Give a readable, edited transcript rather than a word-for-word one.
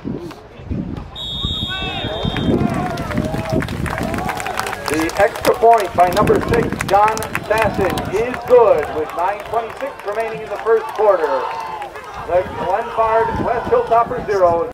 The extra point by number 6, John Sasson, is good with 9:26 remaining in the first quarter. The Glenbard West Hilltoppers 0.